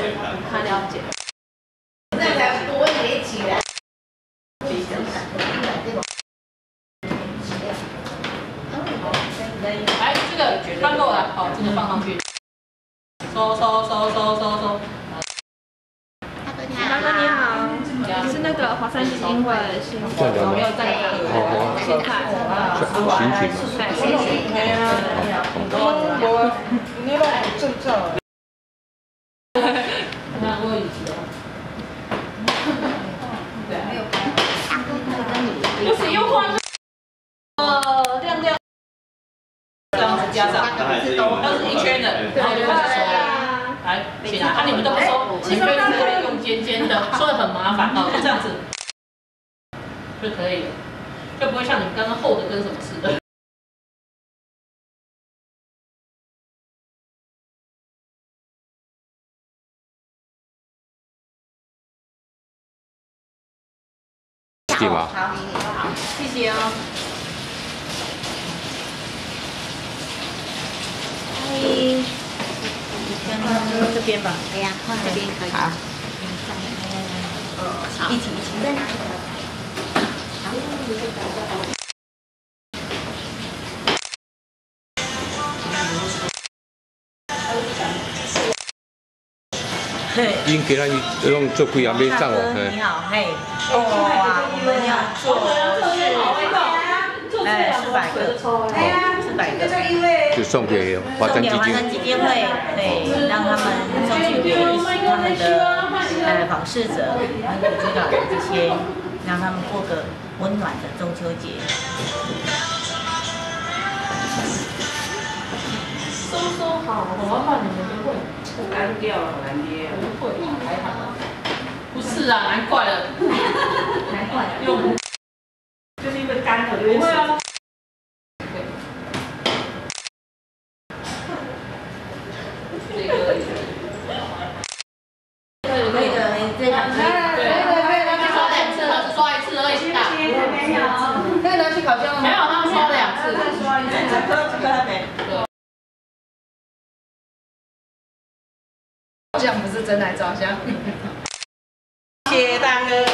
他了解。 那才多也起来。 来，这个翻过来，好，这个放上去。收。 大哥你好，你是那个华山基金会的新我没有在场。新凯。 新曲嘛。 对，新曲。 你那个证照。 那我以前。对，还有就是优化亮亮。这样子加上，都是一圈的，然后就是收。来，起来！啊，你们都不收，你们就是用尖尖的，收的很麻烦哦，就这样子就可以了，就不会像你们刚刚厚的跟什么似的。 对吧？ 好，谢谢哦。这边吧。 哎呀，放这边可以。好。一起。 应给他用做几啊买账哦。 你好，嘿。哇，我们要做400个。哎呀，400个。 就送给华山基金。 华山基金会，对，让他们送去给他们的访视者、还有指导这些，让他们过个温暖的中秋节。 收好，我要换你们就会。 干掉了，好难捏。 不会，还好。不是啊，难怪了。 难怪。 用。 就是因为干了。 不会啊。 可以的，这两天。 对，刷2次，他只刷1次而已。 没有。可以拿去烤箱吗？ 没有，他们刷了2次。 再刷1次。这个还没。这样不是真来照相。谢谢大哥。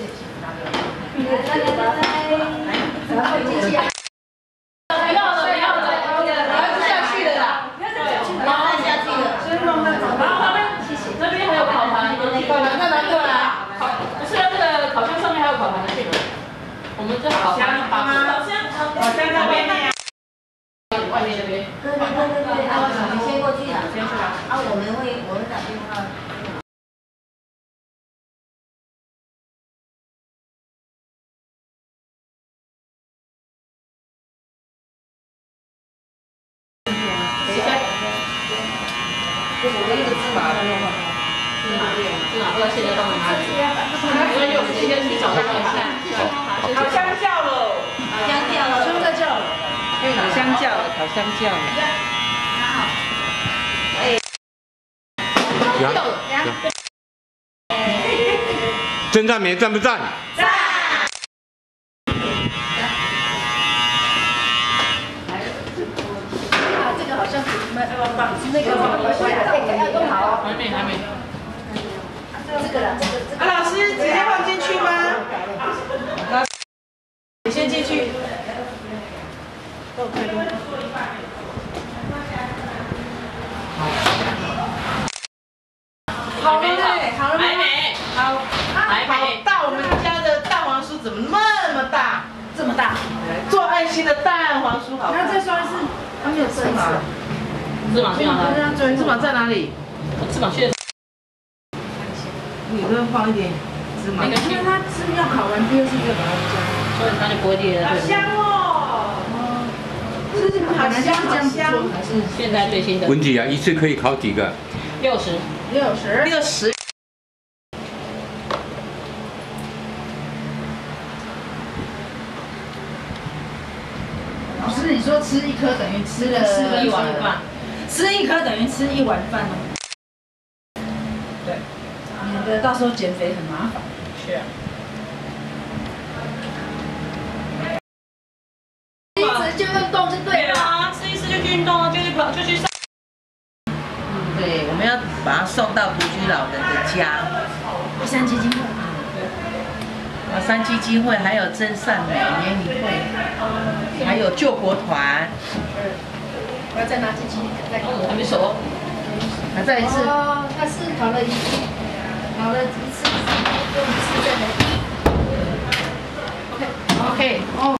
机器啊。 不要了， 下去了啦。 然后下去了。 然后那边还有烤盘， 烤盘再拿过来。 不是那个烤箱上面还有烤盘的去哪？我们这烤箱那边呢？ 外面那边。 对，你先过去啊，先去啊。我们会打电话。 我们那个芝麻的话， 芝麻不知道现在到哪里？所以我们今天去找他们看。 烤香蕉喽， 香蕉了， 香蕉了，烤香蕉了，烤香蕉了。 真赞没？赞不赞？ 赞。 这个好像那个要用好哦。 还没。 这个了，这个。 老师直接放进去吗？你先进去。好了没？好了没？ 还没。 大，我们家的蛋黄酥怎么那么大？这么大？做爱心的蛋黄酥好。 那再刷1次，还没有这一次。 芝麻去哪了？ 芝麻在哪里？ 芝麻去。 你这放一点芝麻。 因为它是要烤完第2次就把它加， 所以它就不会裂了。 好香哦！ 就是好香好香， 还是现在最新的。 文姐啊，一次可以烤几个 60。 老师，你说吃1颗等于吃了 1碗饭， 吃1颗等于吃1碗饭哦。对，免得到时候减肥很麻烦。 是啊。 一直就运动就对了。 吃1次就去运动啊，就去上。 对，我们要把他送到独居老人的家。 华山基金会。 华山基金会，还有真善美联谊会，还有救国团。 我要再拿进去，再给我。 还没熟。 还再一次。 哦，他是考了一次，用一次再来。OK。 OK。哦。